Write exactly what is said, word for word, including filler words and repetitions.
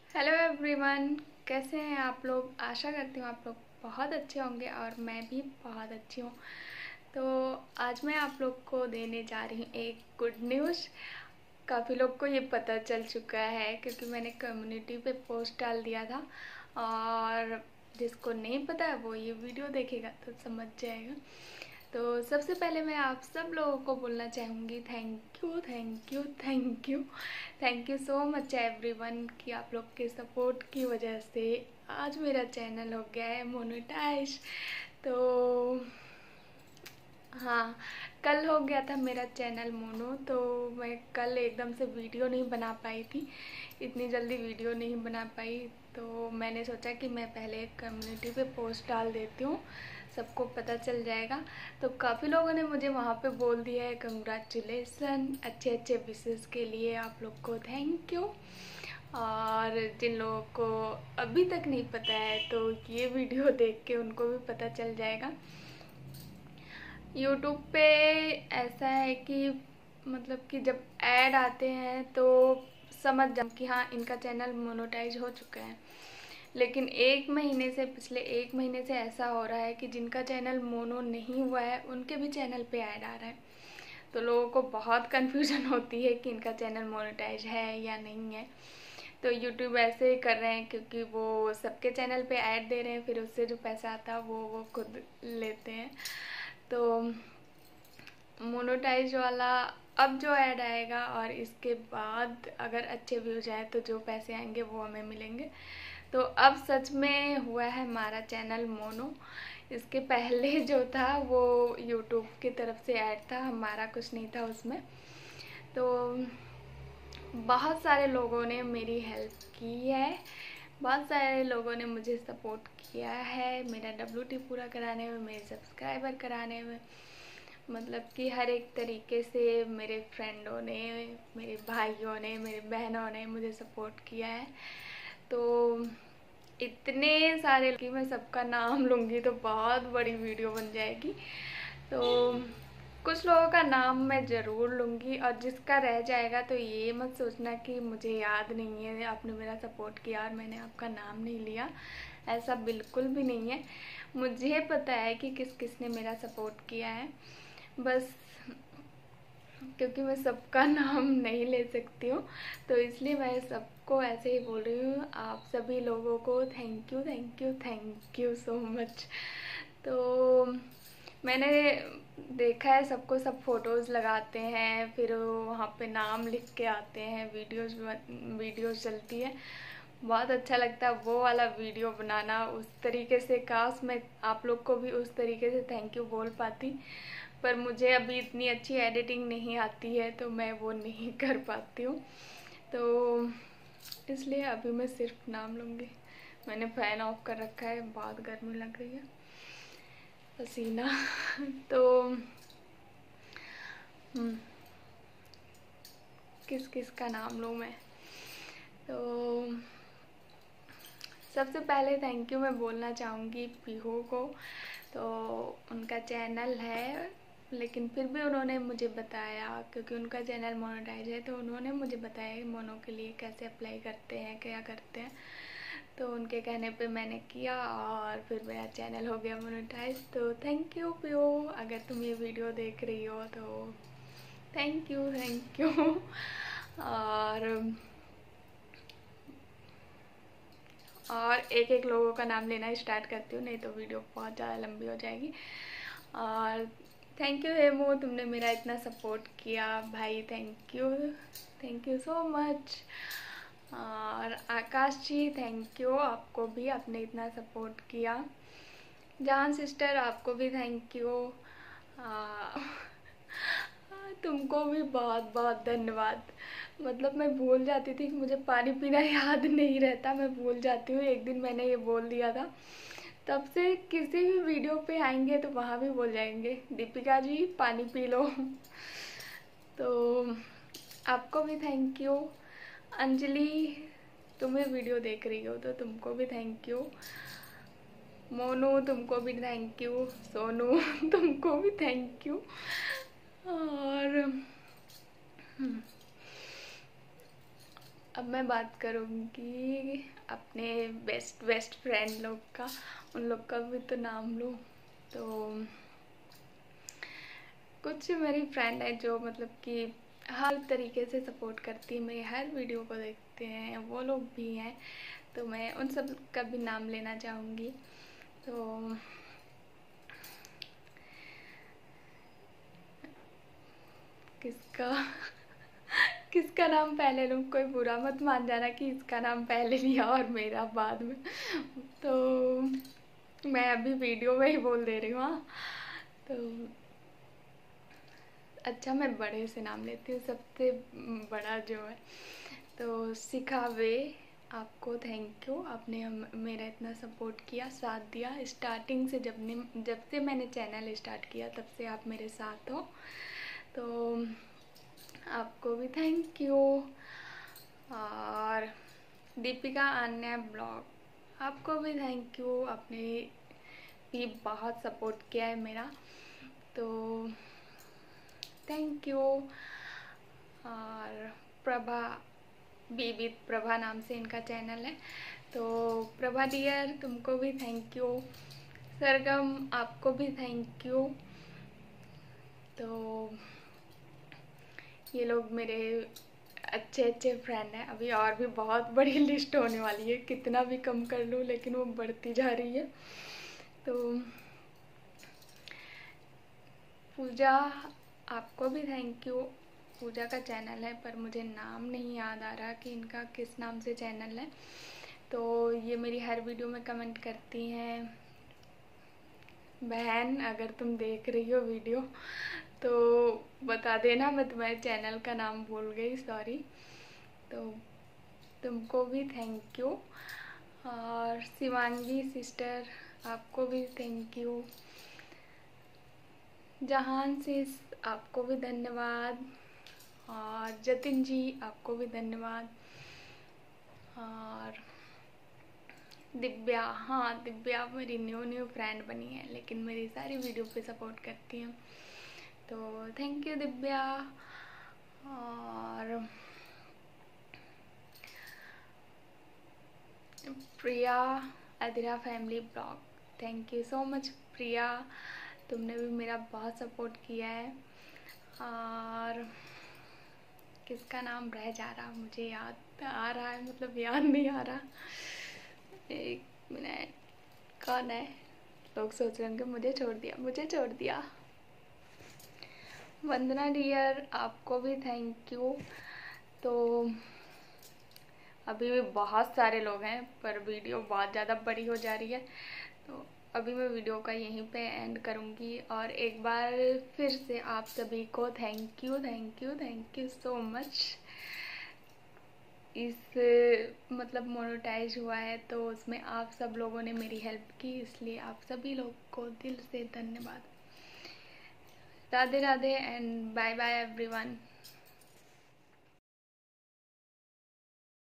Hello everyone, कैसे हैं आप लोग। आशा करती हूँ आप लोग बहुत अच्छे होंगे और मैं भी बहुत अच्छी हूँ। तो आज मैं आप लोग को देने जा रही हूँ एक गुड न्यूज़। काफ़ी लोग को ये पता चल चुका है क्योंकि मैंने कम्युनिटी पे पोस्ट डाल दिया था, और जिसको नहीं पता है वो ये वीडियो देखेगा तो समझ जाएगा। तो सबसे पहले मैं आप सब लोगों को बोलना चाहूँगी thank you thank you thank you thank you so much everyone कि आप लोग के सपोर्ट की वजह से आज मेरा चैनल हो गया है मोनेटाइज। तो हाँ, कल हो गया था मेरा चैनल मोनो। तो मैं कल एकदम से वीडियो नहीं बना पाई थी, इतनी जल्दी वीडियो नहीं बना पाई। तो मैंने सोचा कि मैं पहले कम्युनिटी पे पोस्ट डाल देती हूँ, सबको पता चल जाएगा। तो काफ़ी लोगों ने मुझे वहाँ पे बोल दिया है कंग्रेचुलेसन, अच्छे अच्छे विशेस के लिए आप लोग को थैंक यू। और जिन लोगों को अभी तक नहीं पता है तो ये वीडियो देख के उनको भी पता चल जाएगा। यूट्यूब पे ऐसा है कि मतलब कि जब ऐड आते हैं तो समझ जाओ कि हाँ इनका चैनल मोनेटाइज हो चुका है। लेकिन एक महीने से पिछले एक महीने से ऐसा हो रहा है कि जिनका चैनल मोनो नहीं हुआ है उनके भी चैनल पे ऐड आ रहा है। तो लोगों को बहुत कन्फ्यूजन होती है कि इनका चैनल मोनेटाइज है या नहीं है। तो यूट्यूब ऐसे ही कर रहे हैं क्योंकि वो सबके चैनल पे ऐड दे रहे हैं, फिर उससे जो पैसा आता है वो वो खुद लेते हैं। तो मोनेटाइज वाला अब जो ऐड आएगा और इसके बाद अगर अच्छे व्यूज आए तो जो पैसे आएंगे वो हमें मिलेंगे। तो अब सच में हुआ है हमारा चैनल मोनो। इसके पहले जो था वो यूट्यूब की तरफ से ऐड था, हमारा कुछ नहीं था उसमें। तो बहुत सारे लोगों ने मेरी हेल्प की है, बहुत सारे लोगों ने मुझे सपोर्ट किया है मेरा डब्ल्यू टी पूरा कराने में, मेरे सब्सक्राइबर कराने में। मतलब कि हर एक तरीके से मेरे फ्रेंडों ने, मेरे भाइयों ने, मेरी बहनों ने मुझे सपोर्ट किया है। तो इतने सारे कि मैं सबका नाम लूँगी तो बहुत बड़ी वीडियो बन जाएगी। तो कुछ लोगों का नाम मैं ज़रूर लूँगी, और जिसका रह जाएगा तो ये मत सोचना कि मुझे याद नहीं है, आपने मेरा सपोर्ट किया और मैंने आपका नाम नहीं लिया। ऐसा बिल्कुल भी नहीं है, मुझे पता है कि किस किस ने मेरा सपोर्ट किया है। बस क्योंकि मैं सबका नाम नहीं ले सकती हूँ तो इसलिए मैं सबको ऐसे ही बोल रही हूँ। आप सभी लोगों को thank you thank you thank you so much. तो मैंने देखा है सबको सब फोटोज़ लगाते हैं, फिर वहाँ पे नाम लिख के आते हैं, वीडियोस वीडियोस चलती है, बहुत अच्छा लगता है वो वाला वीडियो बनाना उस तरीके से। काश मैं आप लोग को भी उस तरीके से थैंक यू बोल पाती, पर मुझे अभी इतनी अच्छी एडिटिंग नहीं आती है तो मैं वो नहीं कर पाती हूँ। तो इसलिए अभी मैं सिर्फ नाम लूँगी। मैंने फ़ैन ऑफ कर रखा है, बहुत गर्मी लग रही है, पसीना। तो किस किस का नाम लूँ मैं। तो सबसे पहले थैंक यू मैं बोलना चाहूँगी पीहू को। तो उनका चैनल है लेकिन फिर भी उन्होंने मुझे बताया, क्योंकि उनका चैनल मोनेटाइज है तो उन्होंने मुझे बताया कि मोनो के लिए कैसे अप्लाई करते हैं, क्या करते हैं। तो उनके कहने पे मैंने किया और फिर मेरा चैनल हो गया मोनेटाइज। तो थैंक यू पीहू, अगर तुम ये वीडियो देख रही हो तो थैंक यू थैंक यू। और और एक एक लोगों का नाम लेना स्टार्ट करती हूँ, नहीं तो वीडियो बहुत ज़्यादा लंबी हो जाएगी। और थैंक यू हेमू, तुमने मेरा इतना सपोर्ट किया भाई, thank you thank you so much. और आकाश जी थैंक यू, आपको भी आपने इतना सपोर्ट किया। जान सिस्टर आपको भी थैंक यू। तुमको भी बहुत बहुत धन्यवाद। मतलब मैं भूल जाती थी कि मुझे पानी पीना याद नहीं रहता, मैं भूल जाती हूँ। एक दिन मैंने ये बोल दिया था, तब से किसी भी वीडियो पे आएंगे तो वहाँ भी बोल जाएंगे दीपिका जी पानी पी लो। तो आपको भी थैंक यू। अंजलि तुम्हें वीडियो देख रही हो तो तुमको भी थैंक यू। मोनू तुमको भी थैंक यू। सोनू तुमको भी थैंक यू। और अब मैं बात करूँगी अपने बेस्ट बेस्ट फ्रेंड लोग का, उन लोग का भी तो नाम लूँ। तो कुछ मेरी फ्रेंड है जो मतलब कि हर तरीके से सपोर्ट करती है, मेरी हर वीडियो को देखते हैं, वो लोग भी हैं, तो मैं उन सब का भी नाम लेना चाहूँगी। तो किसका किसका नाम पहले लूँ, कोई बुरा मत मान जाना कि इसका नाम पहले लिया और मेरा बाद में। तो मैं अभी वीडियो में ही बोल दे रही हूँ। हाँ, तो अच्छा मैं बड़े से नाम लेती हूँ, सबसे बड़ा जो है तो सिखावे, आपको थैंक यू। आपने हम मेरा इतना सपोर्ट किया, साथ दिया स्टार्टिंग से, जब ने जब से मैंने चैनल स्टार्ट किया तब से आप मेरे साथ हो, तो आपको भी थैंक यू। और दीपिका अन्य ब्लॉग, आपको भी थैंक यू, आपने भी बहुत सपोर्ट किया है मेरा, तो थैंक यू। और प्रभा, बीबी प्रभा नाम से इनका चैनल है, तो प्रभा डियर तुमको भी थैंक यू। सरगम आपको भी थैंक यू। तो ये लोग मेरे अच्छे अच्छे फ्रेंड हैं। अभी और भी बहुत बड़ी लिस्ट होने वाली है, कितना भी कम कर लूँ लेकिन वो बढ़ती जा रही है। तो पूजा, आपको भी थैंक यू। पूजा का चैनल है पर मुझे नाम नहीं याद आ रहा कि इनका किस नाम से चैनल है। तो ये मेरी हर वीडियो में कमेंट करती हैं। बहन अगर तुम देख रही हो वीडियो तो बता देना, मैं तुम्हारे चैनल का नाम भूल गई, सॉरी। तो तुमको भी थैंक यू। और शिवांगी सिस्टर, आपको भी थैंक यू। जहान सिस, आपको भी धन्यवाद। और जतिन जी, आपको भी धन्यवाद। और दिव्या, हाँ दिव्या मेरी न्यू न्यू फ्रेंड बनी है लेकिन मेरी सारी वीडियो पे सपोर्ट करती हैं, तो थैंक यू दिव्या। और Priya Adira family blog, thank you so much Priya, तुमने भी मेरा बहुत सपोर्ट किया है। और किसका नाम रह जा रहा, मुझे याद आ रहा है, मतलब याद नहीं आ रहा, एक मिनट, कौन है? लोग सोच रहे होंगे मुझे छोड़ दिया, मुझे छोड़ दिया। वंदना डियर, आपको भी थैंक यू। तो अभी भी बहुत सारे लोग हैं पर वीडियो बहुत ज़्यादा बड़ी हो जा रही है, तो अभी मैं वीडियो का यहीं पे एंड करूँगी। और एक बार फिर से आप सभी को thank you thank you thank you so much. इस मतलब मोनेटाइज हुआ है तो उसमें आप सब लोगों ने मेरी हेल्प की, इसलिए आप सभी लोग को दिल से धन्यवाद। Radhe Radhe and bye bye everyone.